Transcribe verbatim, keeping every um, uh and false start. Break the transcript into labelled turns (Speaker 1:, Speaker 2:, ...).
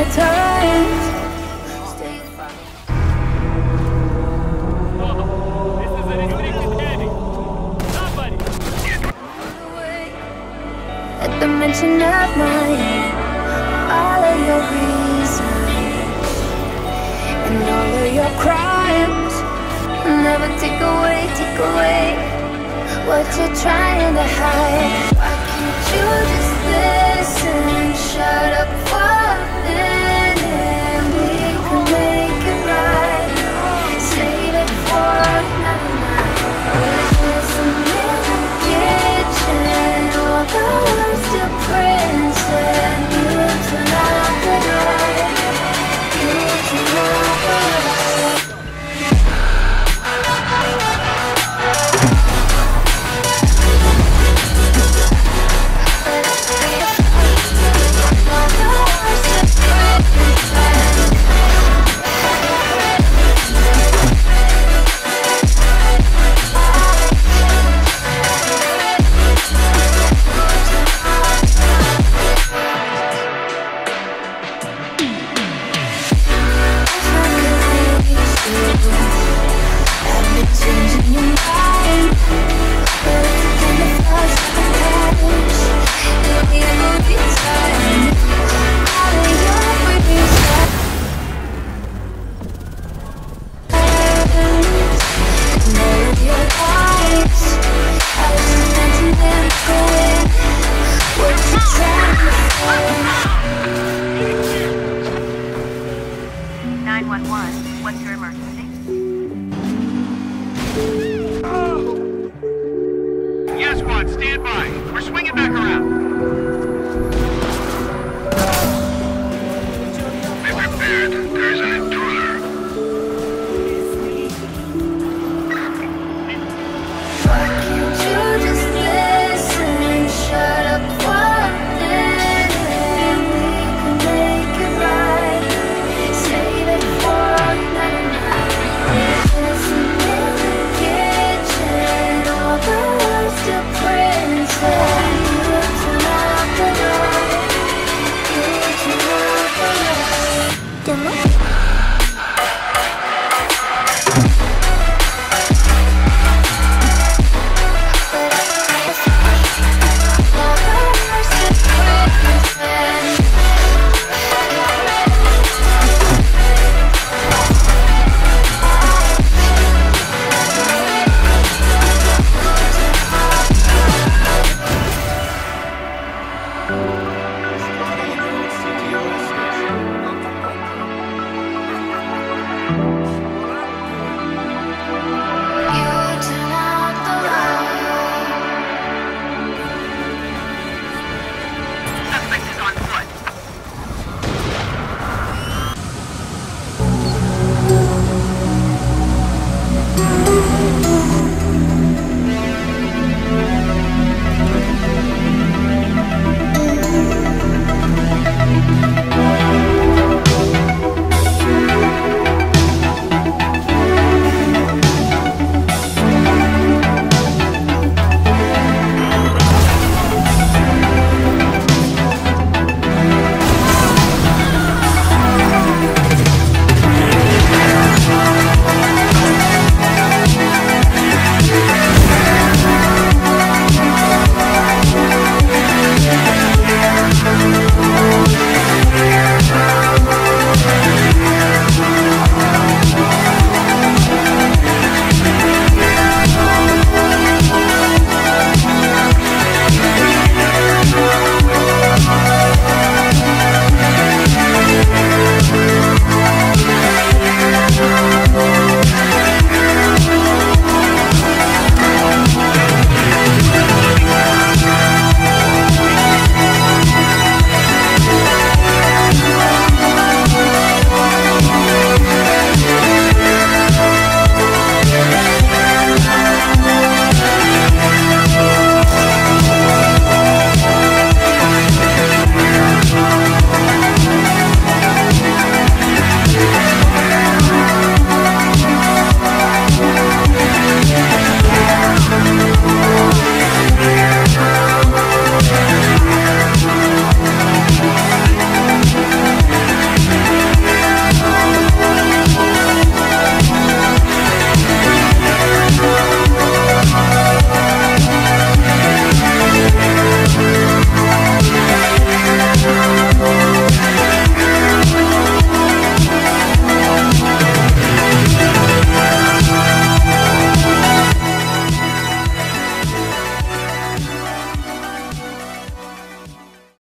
Speaker 1: times. Stay at the mention of my name, all of your reasons and all of your crimes never take away, take away what you're trying to hide. Why can't you just listen? Shut up for a minute, we can make it right. Save it for another night. Listen in the kitchen, all the words to Prince and you turn out the light. You turn out the light.
Speaker 2: nine one one, what's your emergency?
Speaker 3: Yes, squad, stand by. We're swinging back around. Be prepared. There is an intruder.
Speaker 1: Why can't you just listen? Shut up for a minute, we can make it right. Save it for another night. Listen in the kitchen, all the words to Prince and you turn out the light. You turn out the light.